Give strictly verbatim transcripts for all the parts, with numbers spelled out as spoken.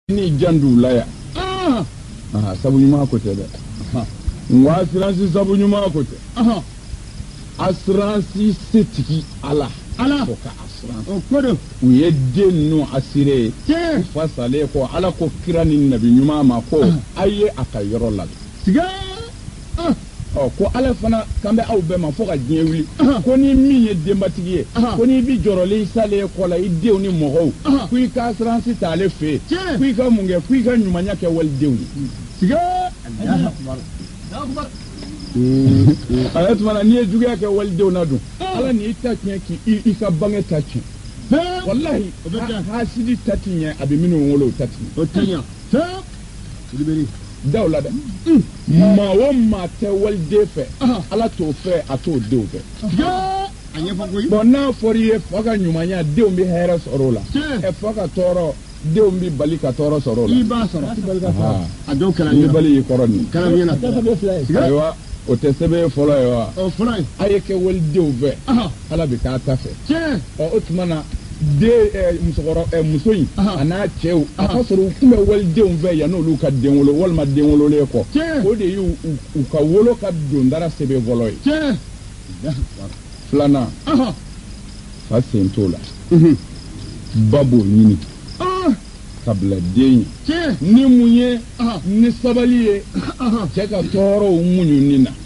ni jandu laya ah aha sabu nyuma ko te aha wa assurance sabu nyuma ko te aha assurance setiki ala ala ko ka assurance o kodo u ye den no asire te fa sale ko ala ko kirani nabi nyuma ma ko aye akayoro la siga ah oh ko ala fana kambe aw be ma fo ka diɲɛ wuli ko ni min ye denbatigi ye ko ni bi jɔrɔlen sale ko la i denw ni mɔgɔw ko i ka assurance ta ale fe ko i ka mun kɛ ko i ka ɲumanya kɛ walidenw ye siga Allahu akbar Allahu akbar ala tuma ni ye juguya kɛ walidenw na dun ala ni i ta tiɲɛ ki i ka bange ta tiɲɛ wallahi hasidi ta tiɲɛ a bɛ minnu wolo ta tiɲɛ o tiɲɛ sa liberi dawla da ma wo ma tɛ waliden fɛ ala t'o fɛ a t'o denw fɛ a ɲɛfɔ koyi bon n'a fɔra i ye fa ka ɲumanya denw bɛ hɛrɛ sɔrɔ o la ɛ fa ka tɔɔrɔ denw bɛ bali ka tɔɔrɔ sɔrɔ o la i b'a sɔrɔ a dɔw kɛra ni bali y'i kɔrɔ nin kɛra ɲɛna ayiwa o tɛ sɛbɛn fɔlɔ ye wa o fɔlɔ ye a ye kɛ walidenw fɛ ala bɛ k'a ta fɛ ɔ o tuma na den musokɔrɔ muso in a n'a cɛw a ka sɔrɔ u tun bɛ walidenw fɛ yan n'olu ka den wolo walima den wololen kɔ o de y'u u ka wolo ka dondara sɛbɛn fɔlɔ ye filanan fa sen t'o la ba b'o ɲini ka bila den ye ni mun ye ni sabali ye cɛ ka tɔɔrɔw muɲu na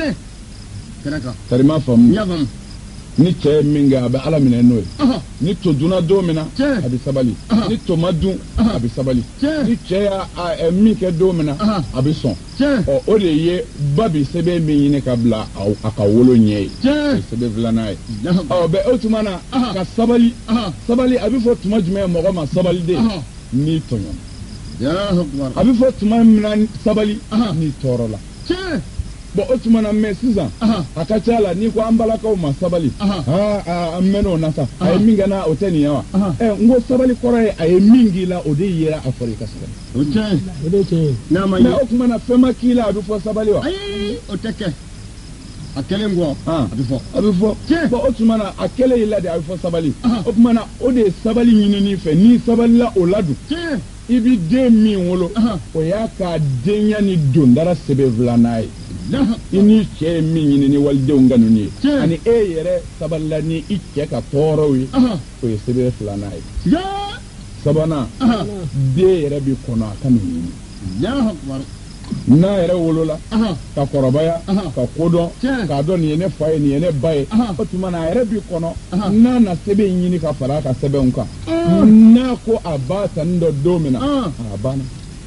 tari ma faamu ni cɛ ye min kɛ a bɛ ala minɛ n'o ye ni to dunna don min na a bɛ sabali ni to ma dun a bɛ sabali ni cɛ y'a min kɛ don min na a bɛ sɔn ɔ o de ye ba bi sɛbɛn min ɲini ka bila a ka wolo ɲɛ ye o ye sɛbɛn filanan ye ɔ bɛ o tuma na ka sabali sabali a bɛ fɔ tuma jumɛn mɔgɔ ma sabaliden n'i tɔɲɔna a bɛ fɔ tuma min na sabali n'i tɔɔrɔ la bon o tuma na mɛ sisan a ka ca la n'i ko an balakaw ma sabali aa an mɛn'o na sa a ye min kɛ na o tɛ nin ye wa ɛ n ko sabali kɔrɔ ye a ye min k'i la o de yera a fɔra i ka sabali o tiɲɛ o de tiɲɛ n'a ma ye mɛ o tuma na fɛn ma k'i la a bɛ fɔ sabali wa ayi o tɛ kɛ a kɛlen kɔ a bɛ fɔ a bɛ fɔ bon o tuma na a kɛlen y'i la de a bɛ fɔ sabali o tuma na o de ye sabali ɲinini fɛ n'i sabalila o la dun i bi den min wolo o y'a ka denya ni dondara sɛbɛn filanan ye i ni cɛ ye min ɲini ni walidenw ka ninnu ye ani e yɛrɛ sabalila ni i cɛ ka tɔɔrɔw ye o ye sɛbɛn filanan ye sabanan den yɛrɛ bi kɔnɔ a ka nin ɲini n'a yɛrɛ wolola ka kɔrɔbaya ka kodɔn k'a dɔn nin ye ne fa ye nin ye ne ba ye o tuma na a yɛrɛ bi kɔnɔ n'a na sɛbɛn ɲini ka fara a ka sɛbɛnw kan n'a ko a b'a ta nin dɔ don min na a banna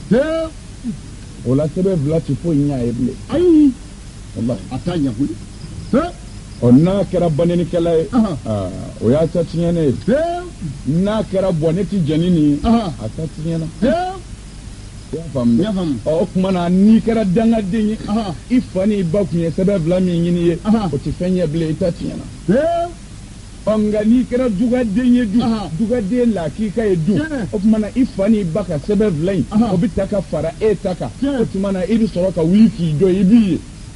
o la sɛbɛn fila ti foyi ɲɛ a ye bilen ayi wallahi a t'a ɲɛ koyi ɔ n'a kɛra banɛnikɛla ye o y'a ta tiɲɛnen ye n'a kɛra bɔn ne ti jɛni nin ye a ta tiɲɛna i y'a faamu ɔ o tuma na n'i kɛra dangaden ye i fa ni i ba tun ye sɛbɛn fila min ɲini ye o ti fɛn ɲɛ bilen i ta tiɲɛna ɔ nka n'i kɛra dugaden ye dun dugaden lakika ye dun o tuma na i fa ni ba ka sɛbɛn fila in o bɛ ta ka fara e ta kan o tuma na i bɛ sɔrɔ ka wuli k'i jɔ i b'i ye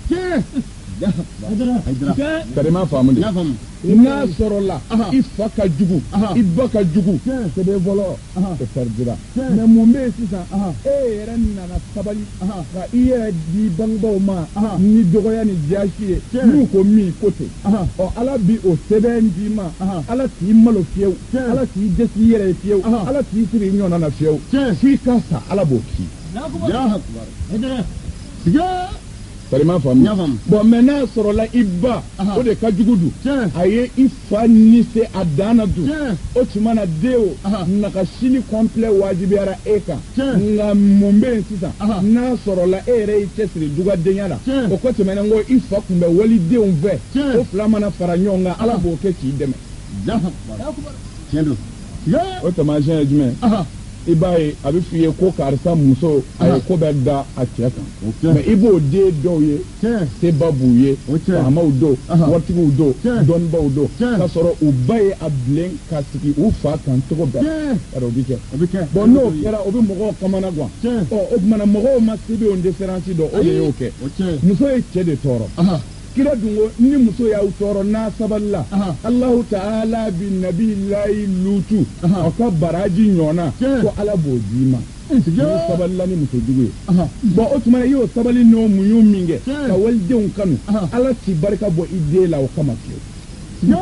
kari ma faamu de n'a sɔrɔla i fa ka jugu i ba ka jugu sɛbɛn fɔlɔ o pɛridira mɛ mun bɛ yen sisan e yɛrɛ nana sabali ka i yɛrɛ di bangebaaw ma ni dɔgɔya ni jaasi ye n'u ko min ko ten ɔ ala bi o sɛbɛn d'i ma ala t'i malo fiyewu ala t'i dɛsɛ i yɛrɛ ye fiyewu ala t'i siri i ɲɔgɔnna na fiyewu f'i ka sa ala b'o k'i kalima faamu bon mɛ n'a sɔrɔla i ba o de ka jugu dun a ye i fa ni se a dan na dun o tuma na den o nakasini kɔnpilɛ wajibiyara e kan nka mun bɛ yen sisan n'a sɔrɔla e yɛrɛ y'i cɛsiri dugadenya la o ko tɛmɛnen ko i fa tun bɛ walidenw fɛ o fila mana fara ɲɔgɔn kan ala b'o kɛ k'i dɛmɛ o taamasiyɛn ye jumɛn i b'a ye a bɛ f'i ye ko karisa muso a ye ko bɛ da a cɛ kan mɛ i b'o den dɔw ye seba b'u ye faamaw don waritigiw don dɔnnibaw don k'a sɔrɔ u ba ye a bilen ka sigi u fa kan cogo bɛɛ o bi kɛ bon n'o kɛra o bɛ mɔgɔw kamana gan ɔ o tuma na mɔgɔw ma se bɛ o différence dɔn o de y'o kɛ muso ye cɛ de tɔɔrɔ kira dungo ni muso y'aw tɔɔrɔ n'a sabalila Allahu ta'ala bi nabi layi lutu o ka baraji ɲɔgɔnna ko ala b'o d'i ma Y'o sabali la ni muso jugu ye bon o tuma i y'o sabali n'o muɲu min kɛ ka walidenw kanu Ala t'i barika bɔ i den la o kama fiyewu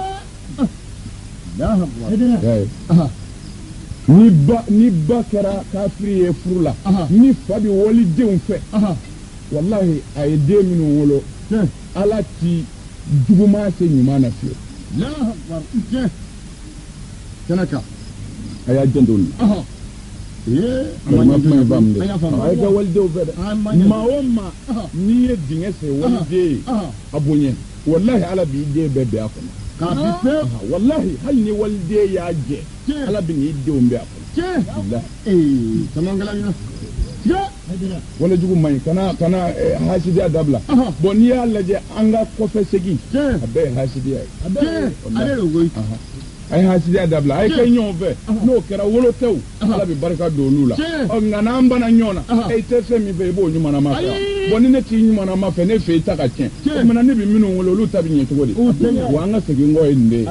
ni ba ni ba kɛra kafiri ye furu la ni fa bɛ walidenw fɛ wallahi a ye den minnu wolo Ala t'i juguman se ɲuman na fiyewu Tanaka a y'a janto la ma kuma ye faamu de a ye kɛ walidenw fɛ dɛ maa o maa n'i ye dingɛ sen waliden ye a bonya wallahi Ala b'i den bɛɛ bɛn a kɔnɔ wallahi hali ni waliden y'a jɛ Ala bɛ n'i denw bɛn a kɔnɔ wala jugu man ɲi kana kana hasidiya dabila bon n'i y'a lajɛ an ka kɔfɛ segin a bɛɛ ye hasidiya ye a ye hasidiya dabila a ye kɛ ɲɔgɔn fɛ n'o kɛra wolo tɛw Ala bɛ barika don olu la ɔ nka n'an banna ɲɔgɔn na e tɛ fɛn min fɛ i b'o ɲumanama fɛ bon ni ne t'i ɲumanama fɛ ne fɛ i ta ka tiɲɛ o tuma ne bɛ minnu wolo olu ta bɛ ɲɛ cogo di wa an ka segin kɔ ye nin de ye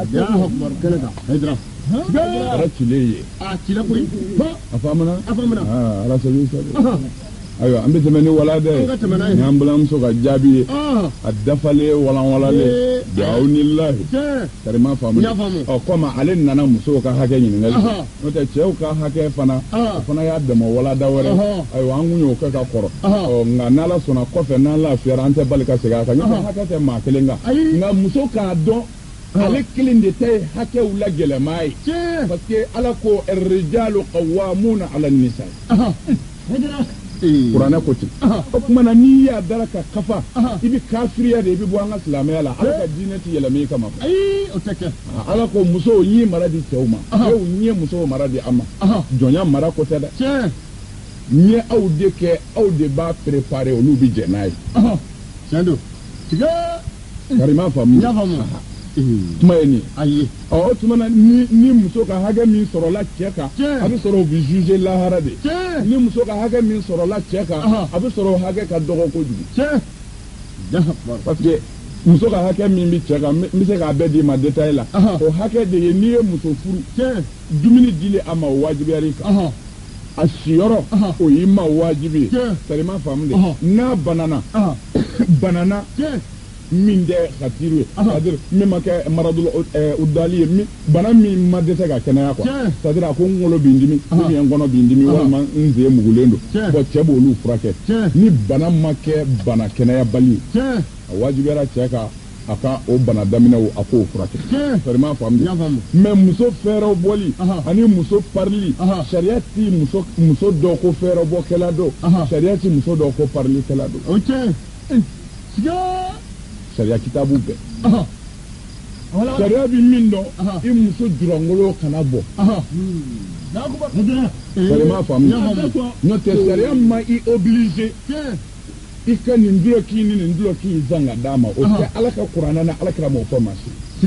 Ala cilen ye a faamuna Ala sabi sabi ayiwa an bɛ tɛmɛ ni wala dɛ n'an balimamuso ka jaabi ye a dafalen walanwalalen duwawu ni lahi karima faamuna ɔ komi ale nana musow ka hakɛ ɲininkali n'o tɛ cɛw ka hakɛ fana o fana y'a dɛmɛ walada wɛrɛ ayiwa an kun y'o kɛ ka kɔrɔ ɔ nka n'Ala sɔnna kɔfɛ n'an lafiyara an tɛ bali ka segin a kan ɲɔgɔn hakɛ tɛ maa kelen kan nka muso k'a dɔn ale kelen de ta ye hakɛw la gɛlɛma ye parce que Ala ko ar-rijalu qawwamuna ala an-nisa kuranɛ ko ten o tuma na n'i y'a dara ka kafa i bɛ kafiriya de i bɛ bɔ an ka silamɛya la Ala ka diinɛ tɛ yɛlɛma i kama o tɛ kɛ Ala ko musow n ye mara di cɛw ma cɛw n ye musow mara di an ma jɔnya mara ko tɛ dɛ n ye aw de kɛ aw de b'a préparer olu bɛ jɛ n'a ye tiɲɛ don karima faamu tuma ye nin ayi ɔ o tuma na ni ni muso ka hakɛ min sɔrɔla cɛ kan a bɛ sɔrɔ o bɛ juger lahara de ni muso ka hakɛ min sɔrɔla cɛ kan a bɛ sɔrɔ o hakɛ ka dɔgɔ kojugu parce que muso ka hakɛ min bɛ cɛ kan n bɛ se k'a bɛɛ d'i ma détail la o hakɛ de ye n'i ye muso furu dumuni dili a ma o wajibiyar'i kan a siyɔrɔ o y'i ma wajibi ye sarima faamu de n'a banana banana min tɛ khatiru ye c'est-à-dire min ma kɛ maradul udali ye bana min ma dɛsɛ ka kɛnɛya quoi c'est-à-dire a ko n kɔnɔ bɛ n dimi ou bien n kɔnɔ bɛ n dimi walima n sen mugulen don bon cɛ b'olu furakɛ ni bana ma kɛ bana kɛnɛyabali ye a wajibiyara cɛ ka a ka o bana daminɛw a k'o furakɛ sariya faamu mais muso fɛɛrɛw bɔli ani muso parili sariya ti muso muso dɔw ko fɛɛrɛ bɔkɛla dɔ sariya ti muso dɔw ko parilikɛla dɔ sariya kitabu bɛɛ sariya bi min dɔn i muso jurangolo kana bɔ sariya faamu n'o tɛ sariya ma i obligé i ka nin duloki ni nin duloki zanga d'a ma o tɛ Ala ka kuranɛ na Alakira m'o fɔ maa si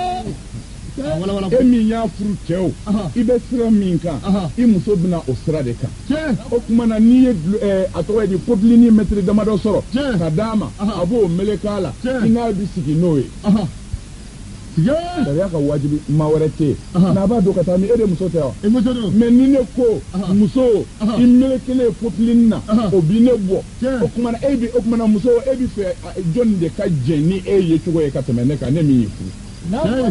e min y'a furu cɛ o i bɛ sira min kan i muso bɛna o sira de kan o tuma na n'i ye a tɔgɔ ye di popiline mɛtiri damadɔ sɔrɔ ka d'a ma a b'o meleke la i n'a bɛ sigi n'o ye sariya ka wajibi maa wɛrɛ tɛ yen n'a b'a dɔn ka taa min e de muso tɛ wa mais ni ne ko muso i melekelen popiline na o b'i ne bɔ o tuma na e bi o tuma na muso e bɛ fɛ jɔnni de ka jɛn ni e ye cogo ye ka tɛmɛ ne kan ne min y'i furu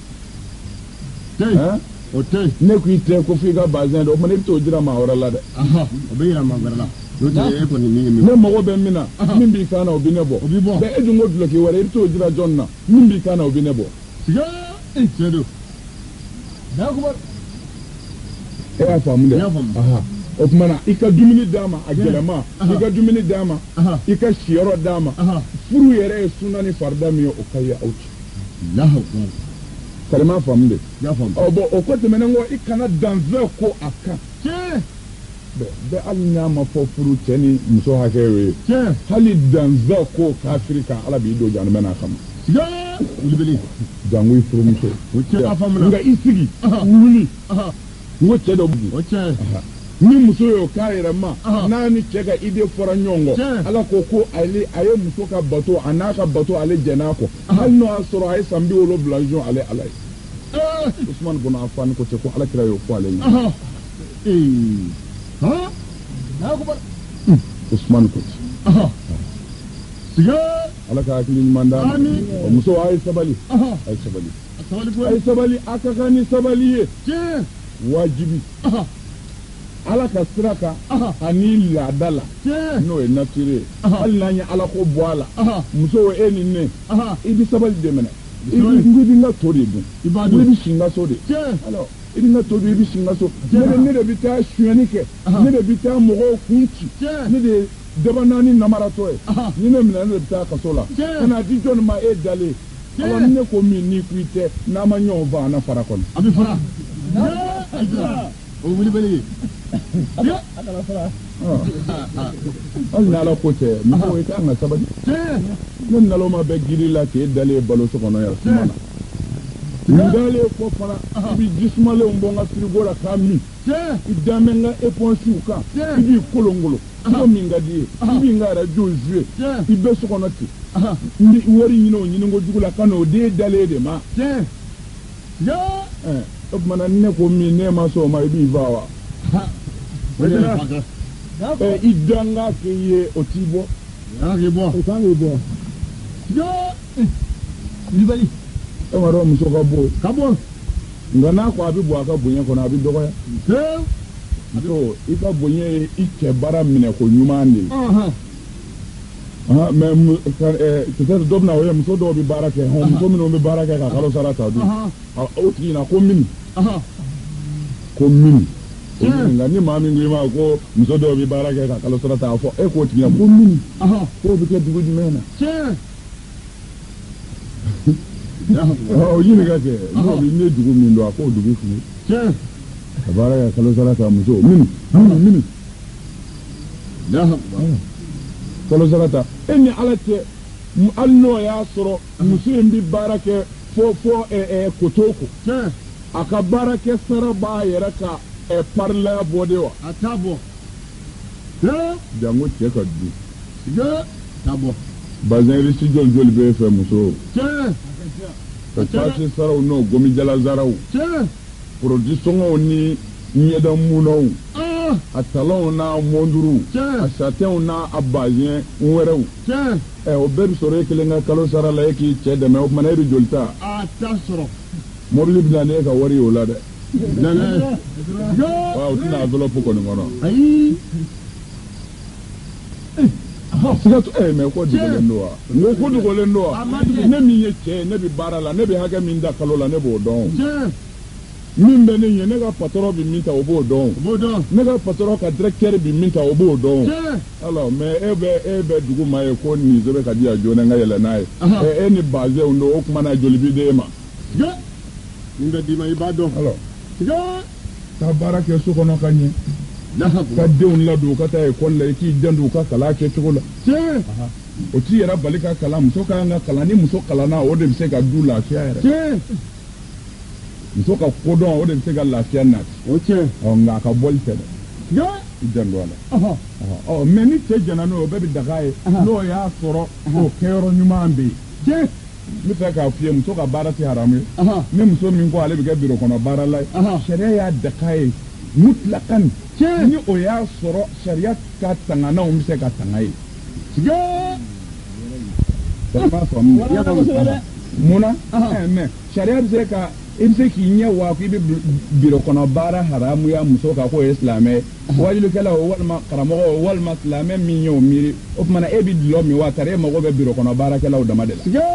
o tɛ ne ko i tɛ ko f'i ka bazɛn dɔ o tuma ne bɛ t'o jira maa wɛrɛ la dɛ o bɛ yira maa wɛrɛ la ne mago bɛ min na min b'i kan na o bɛ ne bɔ mais e dun ko duloki wɛrɛ i bɛ t'o jira jɔn na min b'i kan na o bɛ ne bɔ tiɲɛ don e y'a faamu dɛ o tuma na i ka dumuni d'a ma a gɛlɛma i ka dumuni d'a ma i ka siyɔrɔ d'a ma furu yɛrɛ ye sunna ni farida min ye o ka ye aw cɛ kalima faamu de ɔ bɔn o ko tɛmɛnen kɔ i kana danfɛn ko a kan bɛɛ hali n'a ma fɔ furu cɛ ni muso hakɛ ye hali danfɛn ko kafiri kan Ala b'i don janibɛ n'a kama jango i furumuso nka i sigi wuli n ko cɛ dɔ bugu ni muso y'o k'a yɛrɛ ma n'a ni cɛ ka idée fɔra ɲɔgɔn kɔ Ala ko ko ale a ye muso ka bato a n'a ka bato ale jɛn'a kɔ hali n'o y'a sɔrɔ a ye san bi wolonwula jɔn ale Ala ye Usman bun Affan ko ten ko Alakira y'o fɔ ale ɲɛna ha na ko ba Usman Kuti aha siga ala ka hakili ɲuman d'a ma Amin. o muso a ye sabali aha a ye sabali sabali a ye ko sabali a ka kan ni sabali ye tiɲɛ wajibi aha ala ka sira kan aha ani laada la tiɲɛ n'o ye nature ye Aha. hali n'an ye ala ko bɔ a la aha muso e ni ne aha i bi sabali de minɛ i Sabali. bi i bi n ka to de dun I b'a i dun. bi si n ka so de tiɲɛ alors i bi n ka to dun i bi si n ka so ne Tiɲɛ. de ne de bi taa suyɛni kɛ Aha. ne de bi taa mɔgɔw kun ci tiɲɛ ne de ye daba naani namaratɔ ye aha ni ne minɛ ne de bi taa kaso la Tiɲɛ. ka na di jɔnni ma e dalen Tiɲɛ. alors ni ne ko min n'i ko i tɛ n'a ma ɲɔgɔn faa an na fara kɔnɔ a bɛ fara tiɲɛ o wuli bɛ ye tiɲɛ hali ni ala ko tɛ muso i kan ka sabali tiɲɛ ne naloma bɛ giri la k'e dalen balo so kɔnɔ yan suma na nin dalen kɔ fana i bi jisumalenw bɔ n ka frigo la k'a min tiɲɛ i dan bɛ n ka éponsiw kan Tiɲɛ. i b'i kolongolo ko min ka di ye i b'i ka radio jouer Tiɲɛ. i bɛ so kɔnɔ ten aha n bi wari ɲini o ɲini ko jugu la ka n'o den dalen de ma tiɲɛ tiɲɛ ɛ o tumana ni ne ko min ne ma sɔn o ma i b'i fa wa o de y'a fakɛ ɛ i dan ka kɛ i ye o t'i bɔ yàrá k'i bɔ o kan k'i bɔ tiɲɛ kulibali e ma dɔn muso ka bon ka bɔ nka n'a ko a bɛ bɔ a ka bonya kɔnɔ a bɛ dɔgɔya tiɲɛ muso i ka bonya ye i cɛ baara minɛ ko ɲuman de ye aha ah mais mu ka ɛ peut-être dɔ bɛ na o ye muso dɔw bɛ baara kɛ hɔn muso minnu bɛ baara kɛ ka kalo sara ta dun aha ah, o tigi na ko mini aha ko mini o Tiɲɛ. mini nka ni maa min ko i ma ko muso dɔw bɛ baara kɛ ka kalo sara ta a fɔ e k'o tigi na ko mini aha k'o bɛ kɛ dugu jumɛn na tiɲɛ o ɲini ka kɛ n'o bɛ ne dugu min don a k'o dugu f'i ye tiɲɛ ka baara kɛ ka kalo sara ta muso mini mini mini yàrá kalo sara ta e ni ala cɛ m- hali n'o y'a sɔrɔ muso in bɛ baara kɛ fo fo ɛ ɛ kotoko tiɲɛ a ka baara kɛ sara b'a yɛrɛ ka ɛ parilaya bɔ de wa a t'a bɔ tiɲɛ jango cɛ ka du tiɲɛ t'a bɔ bazɛn risi jɔli jɔli b'e fɛ muso tiɲɛ ka taasi saraw n'o gomijala zaraw tiɲɛ produit sɔngɔw ni ɲɛda munnaw ah a talɔnw n'a mɔnduruw Tiɲɛ. a satɛnw n'a a bazɛn wɛrɛw tiɲɛ ɛ o bɛɛ bi sɔrɔ e kelen ka kalo sara la e k'i cɛ dɛmɛ o kumana e bi joli ta a t'a sɔrɔ mobili bɛna ne ka wari ye o la dɛ nɛnɛ tiɲɛ wa o tɛna enveloppe kɔni kɔnɔ ayi siga to ɛ mɛ ko dogolen don wa n ko ko dogolen don wa ne min ye cɛ ye ne bi baara la ne bi hakɛ min da kalo la ne b'o dɔn tiɲɛ min bɛ ne ɲɛ ne ka patron bi min ta o b'o dɔn o b'o dɔn ne ka patron ka directeur bi min ta o b'o dɔn tiɲɛ alors mais e bɛ e bɛ dugu ma ye ko nin bɛ ka di yan joona n ka yɛlɛ n'a ye Aha. ɛ e ni bazɛnw don o kumana joli bi d'e ma tiɲɛ nin bɛ d'i ma i b'a dɔn alors tiɲɛ ka baara kɛ so kɔnɔ ka ɲɛ yàrá ka denw ladon ka taa ekɔli la i k'i janto u ka kalan kɛcogo la tiɲɛ o t'i yɛrɛ bali ka kalan muso ka kan ka kalan ni muso kalanna o de bɛ se ka du lafiya yɛrɛ tiɲɛ muso ka kodɔn o de bɛ se ka lafiya nati o tiɲɛ ɔ nka a ka bɔli tɛ dɛ tiɲɛ i janto a la aha ɔ mɛ ni cɛ jɛnna n'o ye o bɛɛ bɛ daga ye n'o y'a sɔrɔ o kɛyɔrɔ ɲuman bɛ yen tiɲɛ n bɛ fɛ k'a f'i ye muso ka baara tɛ haramu ye aha ni muso min ko ale bɛ kɛ biro kɔnɔ baara la ye Aha. sariya y'a daga ye mutilakan Tiɲɛ. ni o y'a sɔrɔ sariya ka tangananw bɛ se ka tanga ye tiɲɛ sariya b'a faamu Wala ka muso dɛ. munna Aha. ɛ mɛ sariya bɛ se ka i bɛ se k'i ɲɛ waa k'i bɛ bi- biro kɔnɔ baara haramuya muso kan k'o ye silamɛ ye wajilikɛla o walima karamɔgɔ o walima silamɛ min y'o miiri o tumana e bɛ dulɔ min wa tari e mago bɛ biro kɔnɔ baarakɛlaw dama de la tiɲɛ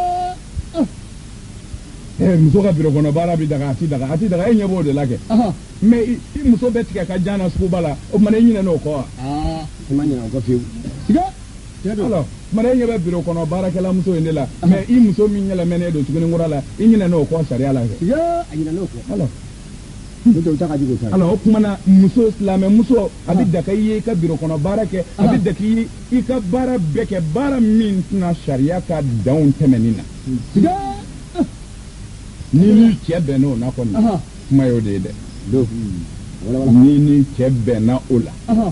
ɛ muso ka biro kɔnɔ baara bɛ daga a ti daga a ti daga e ɲɛ b'o de la kɛ aha mɛ i i muso bɛ tigɛ ka jan na suguba la o tumana e ɲinɛ o kɔ wa aa i ma ɲinɛ o kɔ fiyewu tiɲɛ tiɲɛ don alors tumana e ɲɛ bɛ biro kɔnɔ baarakɛla muso in de la mɛ i muso min yɛlɛmɛnen don tuguninkura la i ɲinɛ o kɔ sariya la kɛ tiɲɛ a ɲinɛ o kɔ alors n'o tɛ o ta ka jugu o ta alors o kumana muso silamɛ muso a bɛ daka i ye i ka biro kɔnɔ baara kɛ a bɛ daka i ye i ka baara bɛɛ kɛ baara min tɛna sariya ka danw tɛmɛni na tiɲɛ ni ni cɛ bɛnna o na kɔni aha kuma y'o de ye dɛ do wala wala ni ni cɛ bɛnna o la aha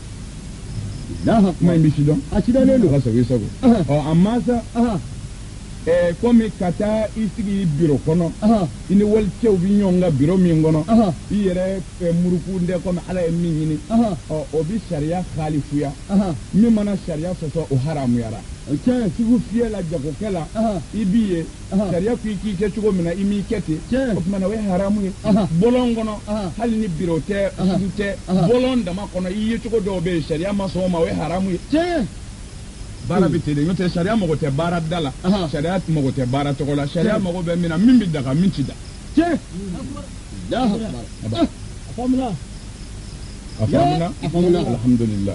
yàrá kuma in bɛ si dɔn a sidɔnnen don ala sago i sago Aha. ɔ a mansa aha eh komi kata isigi biro kono i ni wali cɛw bi ɲɔgɔn ka biro min kɔnɔ i yɛrɛ muruku nde komi ala ye min ɲini ɔ o bi sariya khalifuya min mana sariya sɔsɔ o haramuyara sugu fiyɛ la jagokɛ la i b'i ye sariya ko i k'i kɛ cogo min na i m'i kɛ ten o tuma na o ye haramu ye bɔlɔn kɔnɔ hali ni biro tɛ sugu tɛ bɔlɔn dama kɔnɔ i ye cogo dɔw bɛ yen sariya ma sɔn o ma o ye haramu ye baara bɛ ten de n'o tɛ sariya mago tɛ baara da la sariya mago tɛ baara tɔgɔ la sariya mago bɛ min na min bɛ daga min ti da. a faamuna a faamuna alhamdulilah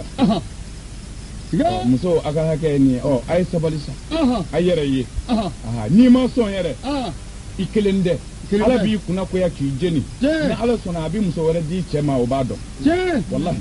muso a ka hakɛ ye nin ye ɔ a ye sabali sa a yɛrɛ ye n'i ma sɔn yɛrɛ i kelen tɛ ala b'i kunna koya k'i jeni ni ala sɔnna a bɛ muso wɛrɛ di cɛ ma o b'a dɔn walahi.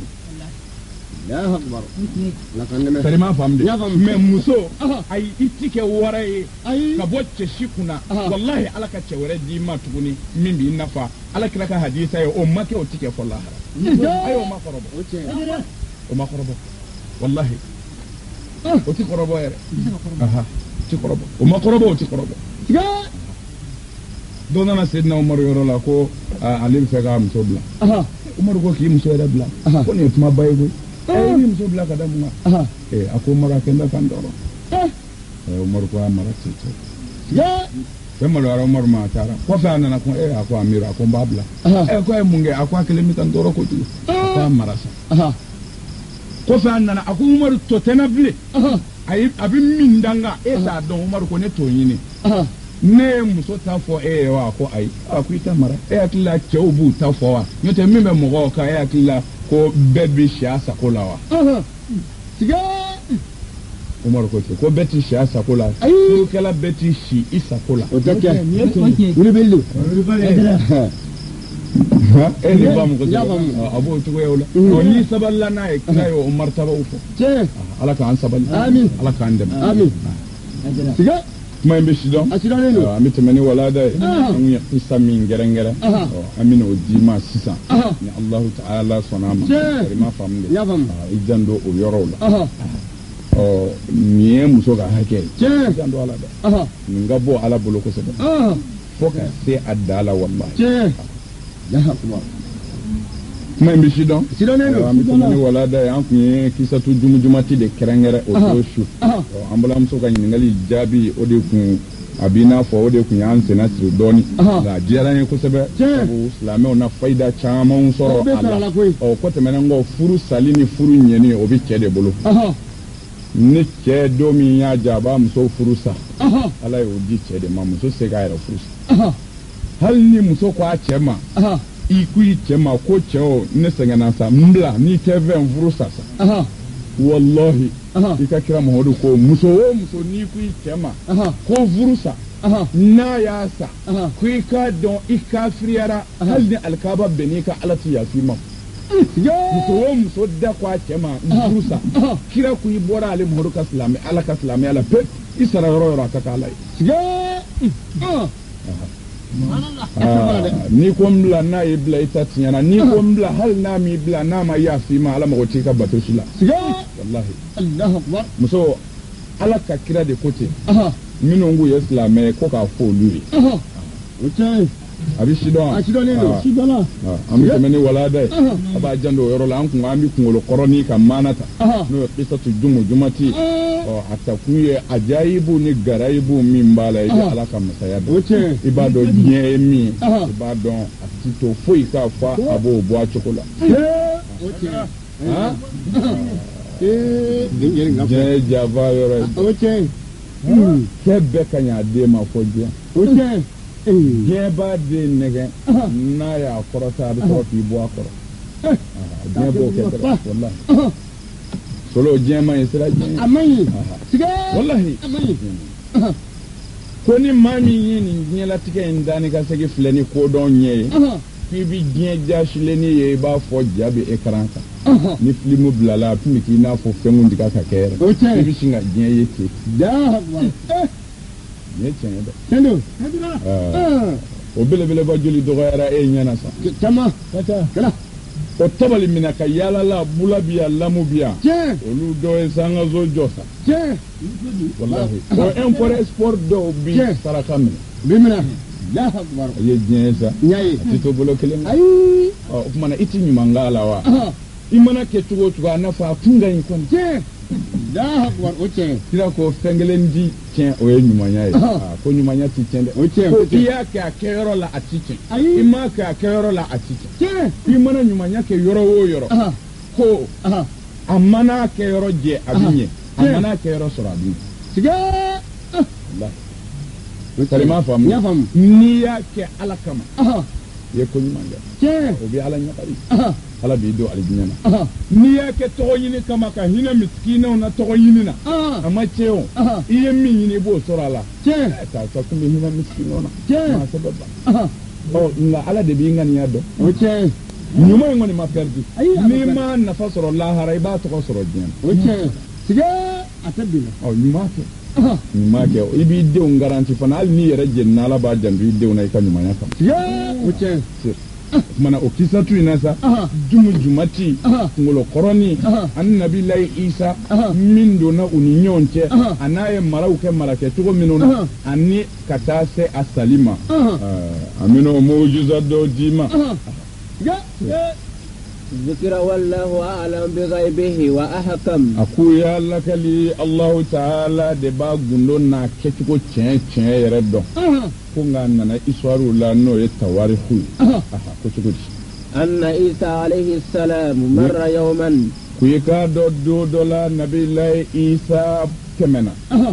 Sarima faamu mais muso ayi i ti kɛ wara ye ka bɔ cɛ si kunna wallahi ala ka cɛ wɛrɛ d'i ma tuguni min b'i nafa ala kira ka hadisa ye o ma kɛ o ti kɛ fɔ lahara ayi o ma kɔrɔbɔ o ma kɔrɔbɔ wallahi o ti kɔrɔbɔ yɛrɛ aha ti kɔrɔbɔ o ma kɔrɔbɔ o ti kɔrɔbɔ dɔ nana Seydina Umaru yɔrɔ la ko ale bɛ fɛ ka muso bila Umaru ko k'i muso yɛrɛ bila ko nin ye kuma ba ye koyi eh ni muso bila ka da mun na eh a ko mara kenda kan dɔrɔn eh Umaru ko a mara tete ya fɛn malo ara Umaru ma taara kɔfɛ a nana ko eh a ko Amiru a ko n b'a bila eh ko a ye mun kɛ a ko a kelen bɛ kan tɔɔrɔ kojugu a ko a mara sa kɔfɛ a nana a ko Umaru tɔ tɛna bilen ayi a bɛ min danga e t'a dɔn Umaru ko ne t'o ɲini ne ye muso ta fɔ e ye wa ko ayi a ko i ta mara e hakili la cɛw b'u ta fɔ wa n'o tɛ min bɛ mɔgɔw kan e hakili la ko bɛɛ bɛ si a sago la wa Umaru ko ten ko bɛɛ ti si a sago la furukɛla bɛɛ ti si i sago la o tɛ kɛ wuli bɛ lu e ni ba mu ko a b'o cogoyaw la ɔ n'i sabalila n'a ye kira ye o maritabaw fɔ ala k'an sabali ala k'an dɛmɛ kuma in bɛ sidɔn an bɛ tɛmɛ ni walada ye an ye kisa min gɛrɛngɛrɛ an bɛ n'o d'i ma sisan ni Alahu Ta'ala sɔnna a ma karima faamu de i jan don o yɔrɔw la ɔ nin ye muso ka hakɛ ye i jan don ala dɛ nin ka bɔ ala bolo kosɛbɛ fo ka se a dan la walahi kuma in bɛ sidɔn an bɛ tɛmɛ ni walada ye an tun ye kisatu jumujumati de kɛrɛnkɛrɛn o don su an balimamuso ka ɲininkali jaabi o de kun a b'i n'a fɔ o de kun y'an senna siri dɔɔni nka a diyara n ye kosɛbɛ sabu silamɛw na fayida camanw sɔrɔ a la ɔ ko tɛmɛnen kɔ furu sali ni furu ɲɛni o bɛ cɛ de bolo ni cɛ don min y'a ja a b'a muso furu sa ala y'o di cɛ de ma muso se k'a yɛrɛ furu sa hali ni muso ko a cɛ ma i ko i cɛ ma ko cɛ o ne sɛgɛnna sa n bila n'i tɛ fɛn furu sa sa wallahi i ka kira Muhamadu ko muso o muso n'i ko i cɛ ma ko furu sa n'a y'a sa ko i k'a dɔn i kafiriyara hali ni alikaba bɛnn'i ka ala ti yafi ma muso o muso da ko a cɛ ma furu sa kira ko i bɔra ale Muhamadu ka silamɛ ala ka silamɛya la pe i sara yɔrɔ yɔrɔ a ka k'ala ye n'i ko n bila n'a y'i bila i ta tiɲɛna n'i ko n bila hali n'a m'i bila n'a ma yafi ma ala mago t'i ka bato si la wallahi muso ala ka kira de ko ten minnu k'u ye silamɛ ko k'a fɔ olu ye a bɛ sidɔn an bɛ tɛmɛ ni walada ye a b'a jan don o yɔrɔ la an kun an bɛ kunkolo kɔrɔnin ka maana ta n'o ye kisatu jumujumati ɔ a ta kun ye ajayibu ni garayibu min b'a la i bɛ ala ka masaya dɔn i b'a dɔn diɲɛ ye min i b'a dɔn a ti to foyi k'a fɔ a b'o bɔ a cogo la diɲɛ ye jafa yɔrɔ ye cɛ bɛɛ ka ɲi a den ma fɔ diɲɛ diɲɛ b'a den nɛgɛ n'a y'a kɔrɔta a bɛ sɔrɔ k'i bɔ a kɔrɔ diɲɛ b'o kɛ dɔrɔn wallahi solo diɲɛ man ɲi sira diɲɛ a man ɲi wallahi ko ni maa min ye nin diɲɛlatigɛ in da ni ka segin filɛ ni kodɔn ɲɛ ye k'i bi diɲɛ jasilenni ye i b'a fɔ ja bɛ écran kan ni filimu bilala a tun bɛ k'i n'a fɔ fɛn tɛ ka ka kɛ yɛrɛ i bɛ sin ka diɲɛ ye ten ne tiɲɛ dɛ o belebeleba joli dɔgɔyara e ɲɛna sa caman kana o tabali mina ka yala la bula biya lamu biya olu do e sanga zo josa wallahi o import sport do bi saraka mina bi mina la akbar ye jensa nyai tito bolo kelen ay o kuma iti nyuma ngala wa imana ke tugo tugo na fa kunga yin kon la akbar o che tira ko fengelen di tien o ye nyuma nya ye ko nyuma nya ti tien de o che ko iya ka kero la atiche ima ka kero la atiche imana nyuma nya ke yoro wo yoro ko amana ke yoro je abinye amana ke yoro soro abinye siga Allah kalima famu ya famu niya ke alakama ye ko nyuma nya o bi ala nya bari ala bi do aljinna niya ke to yini kama ka hina miskina na to yini na amma ceo iye min yini bo sorala ta ta kuma hina miskina na ma sababa o nga ala de bi ngani yado o che nyuma ngoni ma perdi ni ma na fa soro la harai ba to soro jin o che siga atabina o nyuma ke nyuma ke ibi de un garanti fana al ni yere jenna la ba jandu de un ay ka nyuma ya kam siga o che mana o kisa tu inasa jumu jumati ngolo koroni annabi lai isa min do na uni nyonche anaye marau ke marake tugo minona ani katase asalima amino mujiza do jima ya ذكر والله أعلم بغيبه وأحكم أقول يا لك لي الله تعالى دبا غندونا كتكو تشين تشين يردو كونغا نانا إسوارو لا نو يتواريخو أها كتكو أن عيسى عليه السلام مر يوما كويكا دو دو دولا نبي الله عيسى كمنا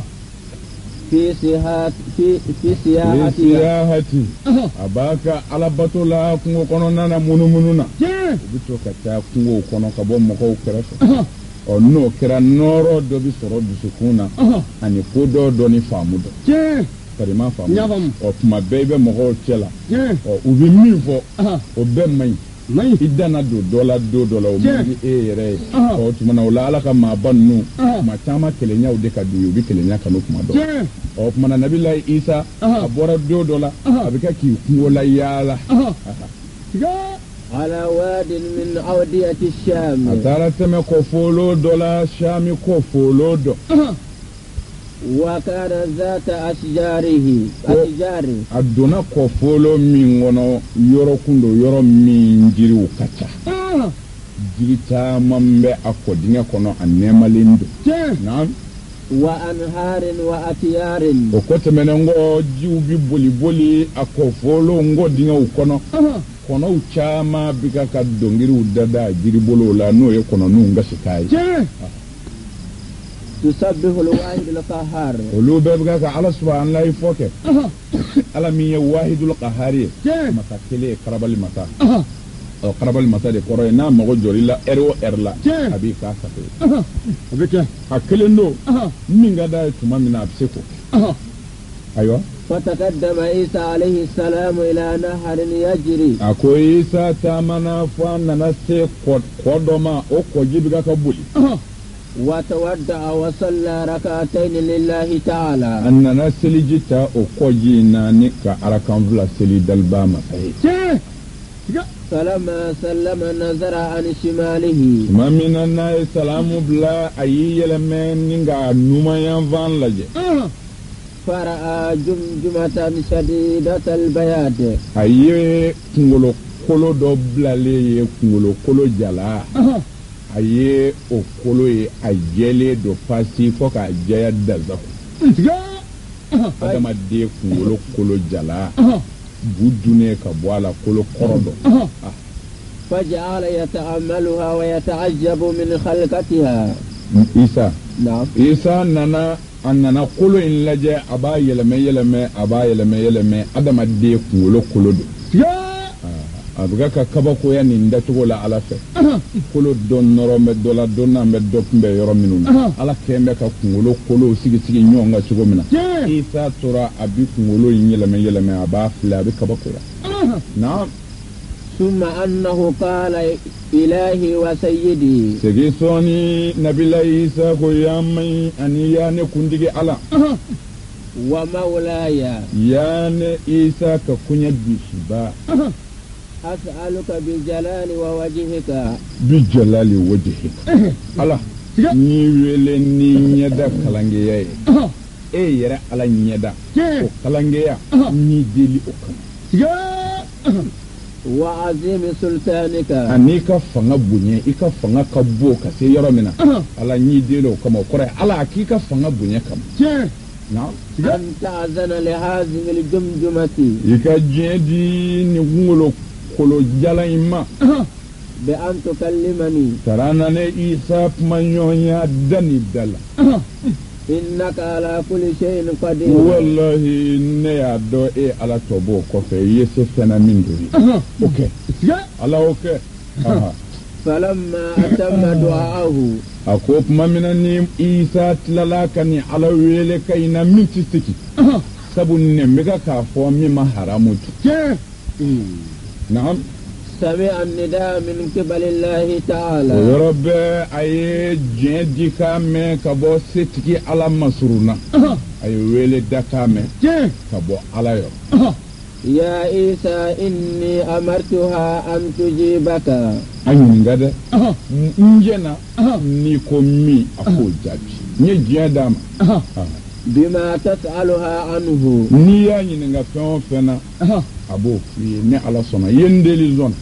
في سياحة في في سياحة سياحتي أباك على بطولة كونغو كونو نانا منو منو نا bito ka ta kungo kono ka bo mo ko kerafa o no kera noro do bi soro du sukuna ani ko do do ni famudo je kare ma famudo o kuma bebe mo ko chela o ubi mi fo o be mai mai idana do dola do dola o mi e yere o tuma na wala ka ma bannu ma chama kelenya o de ka du bi kelenya ka no kuma do o kuma na nabillahi isa abora do dola abika ki kungo la yala على واد من أودية الشام أتارت ما كفولو دولا شامي كفولو دو وكان ذات أشجاره أشجاره أدونا كفولو من ونو يورو كندو يورو من جيرو كتا جيري تامن بي أكو دينيا كونو أنيما لندو نعم وأنهار وأتيار وكوت مننغو جيوبي بولي بولي أكو فولو نغو دينيا وكونو kono chama bika ka dongiri udada jiribolo la no ye kono nunga shikai تسبح الواحد القهار ولو بيبقى على سبحان الله يفوك على مية واحد القهار متى كلي قرب المتى أو قرب المتى دي كورونا مغو جوري لا إرو إرلا أبي كاسة أبيك أكلندو مين قدا تما من أبسكو أيوة فتقدم عيسى عليه السلام إلى نهر يجري أكو عيسى تامنا فانا نسي قدما أو كجيبك كبولي وتودع وصلى ركعتين لله تعالى أننا سلجتا أو كجينا نكا أركان فلا سلي دالباما فلما سلم نظر عن شماله ما من الناس سلام بلا أي يلمن نغا نوما ينفان لجي فرأى جمجمة شديدة البياض أي كنغلو كولو دوبلا لي كنغلو كولو جلا أي أو كولو أجيلي دو فاسي فوق أجيا دزاكو هذا ما دي كنغلو كولو جلا بودوني كبوالا كولو كوردو فجعل يتأملها ويتعجب من خلقتها إيسا نعم إيسا نانا أننا كولو إن لجي أبا يلمي يلمي أبا يلمي يلمي أدما دي كولو كولو دو abgaka kaba ko ya ninda to la ala fe kolo don noro me dola donna me dop mbe yoro minun ala kembe ka kungolo kolo sigi sigi nyonga sugo mina isa tora abi kungolo yinyela me yela me aba fla abi kaba ko ya na ثم أنه قال إلهي وسيدي sigi soni nabila isa ko yamai aniya ne kundige ala ومولاي ya ne isa ka kunya bishiba أسألك بجلال ووجهك بجلال وجهك الله ni wele ni nyada kalangeya ye e yɛrɛ ala ɲɛda o kalangeya ni deli o kama وعظيم سلطانك ani ka fanga bonya i ka fanga ka bo ka se yɔrɔ min na ala ni deli o kama o kɔrɔ ala k'i ka fanga bonya kama na أن تأذن لهذه الجمجمة i ka diɲɛ di ni kunkolo kolo jalan in ma بأن تكلمني tarana ne isa kuma ɲɔgɔnya dani dala إنك على كل شيء قدير wallahi ne y'a dɔn e ala tɔ b'o kɔfɛ i ye se fɛnna min do ye o kɛ ala o kɛ فلما أتم دعاءه a ko tuma min na ni isa tilala ka ni ala wele ka ɲi na min tɛ sigi sabu ne bɛ ka k'a fɔ min ma haramu tu naam سمع النداء من قبل الله تعالى o yɔrɔ bɛɛ a ye diɲɛ di k'a mɛn ka bɔ setigi ala masuruna a ye wele da k'a mɛn ka bɔ ala yɔrɔ يا عيسى إني أمرتها أن تجيبك a ɲininka dɛ n jɛna n'i ko min a k'o jaabi n ye diɲɛ d'a ma بما تسألها عنه n'i y'a ɲininka fɛn o fɛn na a b'o f'i ye ni ala sɔnna i ye n deli zɔn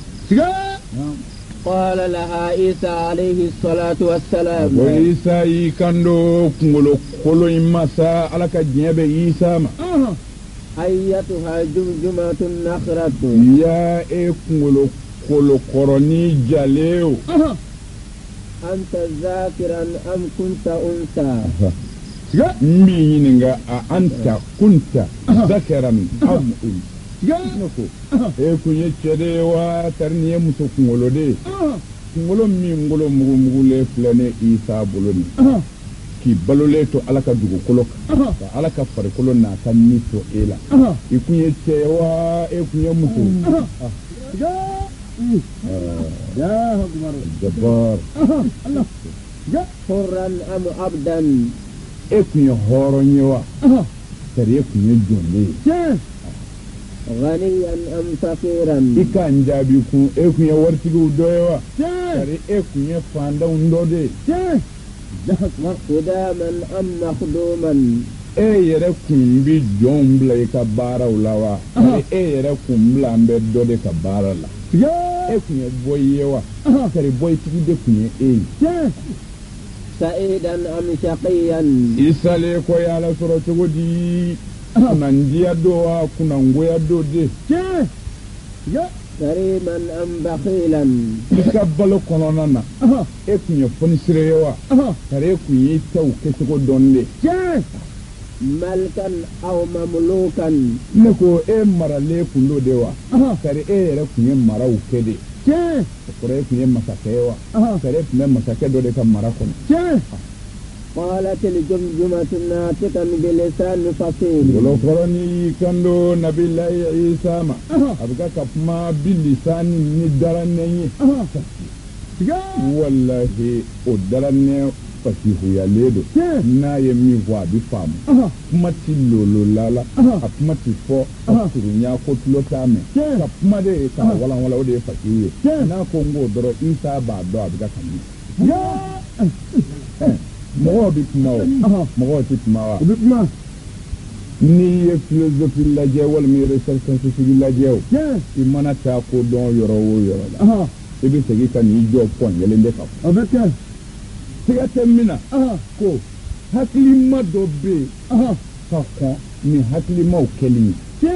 قال لها عيسى عليه الصلاة والسلام o isa y'i kan do kunkolo kolo in ma sa ala ka diɲɛ bɛ isa ma أيتها جمجمة نخرة ya e kunkolo kolo kɔrɔni jalen o أنت ذاكرا أم كنت أنثى n b'i ɲininka a anta kunta zakaran am un ne ko e kun ye cɛ de ye wa tari nin ye muso kunkolo de ye kunkolo min ngolo mugumugulen filɛ ne isa bolo nin k'i balolen to ala ka dugukolo kan ka ala ka farikolo n'a ka ni to e la i kun ye cɛ ye wa e kun ye muso jabar حرا أم عبدا e kun ye hɔrɔn ye wa tari e kun ye jɔnlen ye غنيا أم فقيرا i ka n jaabi kun e kun ye waritigiw dɔ ye wa tari e kun ye fantanw dɔ de ye خداما أم مخدوما e yɛrɛ kun bi jɔnw bila i ka baaraw la wa tari e yɛrɛ kun bila an bɛ dɔ de ka baara la e kun ye bɔyi ye wa tari bɔyitigi de kun ye e ye سعيدا أم شقيا i salen kɔ ye ala sɔrɔ cogo di kunandiya do wa kunangoya do de كريما أم بخيلا i ka balo kɔnɔna na e kun ye fɔnisire ye wa tari e kun ye tɛw kɛcogo dɔn de ملكا أو مملوكا ne ko e maralen kun do de wa tari e yɛrɛ kun ye maraw kɛ de o kɔrɔ e kun ye masakɛ ye wa tari e kun bɛ masakɛ dɔ de ka mara kɔnɔ قالت الجمجمة ناطقا بلسان فصيل ngolo kɔrɔ ni y'i kan do nabilayi isa ma a bɛ ka ka kuma bi lisani ni daranɛ ye wallahi o daranɛ fasihuyalen do n'a ye min fɔ a bɛ faamu kuma ti lolo lala a kuma ti fɔ a surunya ko tulo t'a mɛn ka kuma de ye k'a walanwala o de ye fasihu ye n'a ko n k'o dɔrɔn isa b'a dɔn a bɛ ka ka min mɔgɔw bɛ kuma o mɔgɔw tɛ kuma wa n'i ye filozofi lajɛ walima i ye recherche lajɛ o i mana taa ko dɔn yɔrɔ o yɔrɔ la i bɛ segin ka n'i jɔ pɔn yelen de ka fɔ siga tɛ min na ko hakilima dɔ bɛ yen ka kɔn ni hakilimaw kɛli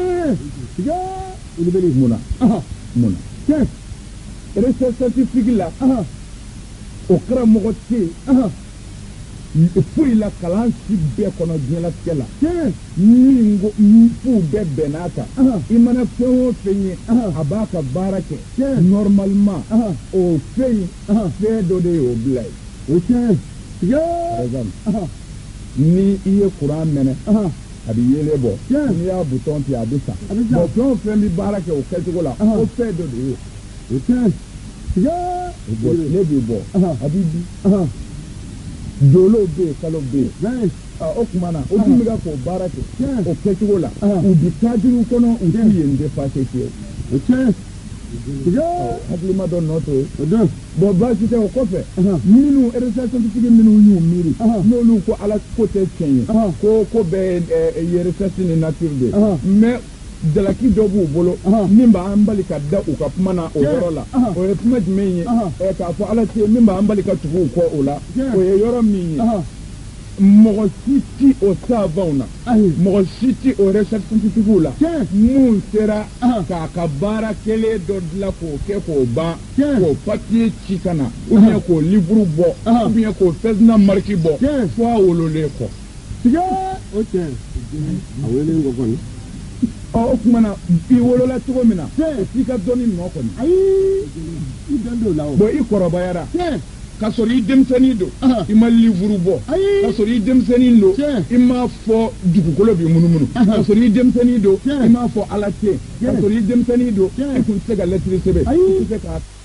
ye munna munna recherche la o karamɔgɔ tɛ yen foyi la kalan si bɛɛ kɔnɔ diɲɛlatigɛ la min ko f'u bɛɛ bɛnn'a kan i mana fɛn o fɛn ye a b'a ka baara kɛ normalement o fɛn fɛn dɔ de y'o bila ye o tiɲɛ par exemple ni i ye kuran mɛnɛ a bɛ yelen bɔ n'i y'a butɔn tigɛ a bɛ sa bon fɛn o fɛn bɛ baara kɛ o kɛcogo la o fɛn dɔ de ye o tiɲɛ tile bɛ bɔ a bɛ di jolo bɛ yen kalo bɛ yen o tuma na o dun bɛ ka k'o baara kɛ o kɛcogo la u bɛ kadiriw kɔnɔ u t'u yen dépassé fiyewu o tiɲɛ hakilima dɔ nɔ to ye o don bɔn baasi tɛ o kɔfɛ minnu R S A scientifique minnu y'u miiri n'olu ko ala ko tɛ tiɲɛ ye ko ko bɛɛ ye recherche ni nature de mais jalaki dɔ b'u bolo min b'an bali ka da u ka kuma na o yɔrɔ la o ye kuma jumɛn ye k'a fɔ ala tɛ min b'an bali ka tugu u kɔ o la o ye yɔrɔ min ye mɔgɔ si ti o savants na mɔgɔ si ti o recherche scientifique la mun sera k'a ka baara kelen dɔ dilan k'o kɛ k'o ban k'o papier ci ka na ou bien k'o livre bɔ ou bien k'o fɛsina marque bɔ fo a wololen kɔ. o tiɲɛ a wololen kɔ kɔni. ɔ o tuma na i wolola cogo min na f'i ka dɔnni nɔ kɔni. ayi i dɔn t'o la o. bon i kɔrɔbayara. k'a sɔrɔ i denmisɛnnin don i ma livre bɔ k'a sɔrɔ i denmisɛnnin don i m'a fɔ dugukolo b'i munumunu k'a sɔrɔ i denmisɛnnin don i m'a fɔ ala tɛ k'a sɔrɔ i denmisɛnnin don i tun tɛ se ka lettre sɛbɛn i tɛ se ka